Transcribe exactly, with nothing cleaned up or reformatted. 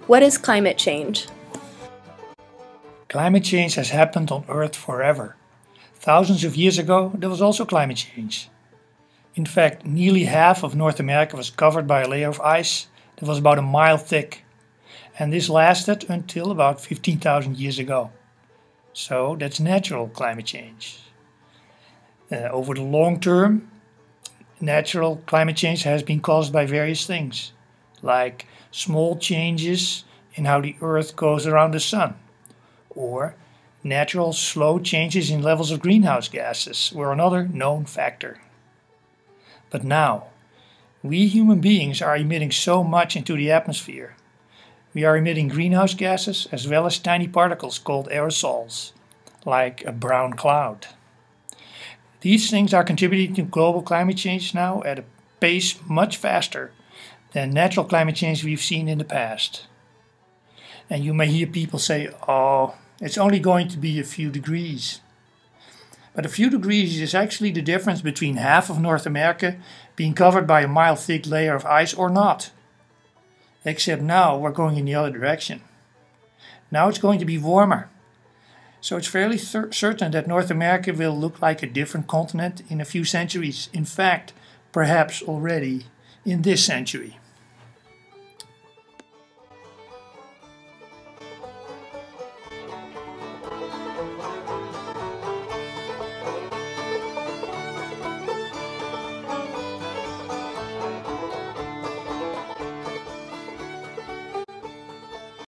What is climate change? Climate change has happened on Earth forever. Thousands of years ago, there was also climate change. In fact, nearly half of North America was covered by a layer of ice that was about a mile thick. And this lasted until about fifteen thousand years ago. So that's natural climate change. Uh, over the long term, natural climate change has been caused by various things, like small changes in how the Earth goes around the Sun, or natural slow changes in levels of greenhouse gases were another known factor. But now, we human beings are emitting so much into the atmosphere. We are emitting greenhouse gases as well as tiny particles called aerosols, like a brown cloud. These things are contributing to global climate change now at a pace much faster than natural climate change we've seen in the past. And you may hear people say, oh, it's only going to be a few degrees. But a few degrees is actually the difference between half of North America being covered by a mile thick layer of ice or not. Except now we're going in the other direction. Now it's going to be warmer. So it's fairly certain that North America will look like a different continent in a few centuries. In fact, perhaps already in this century.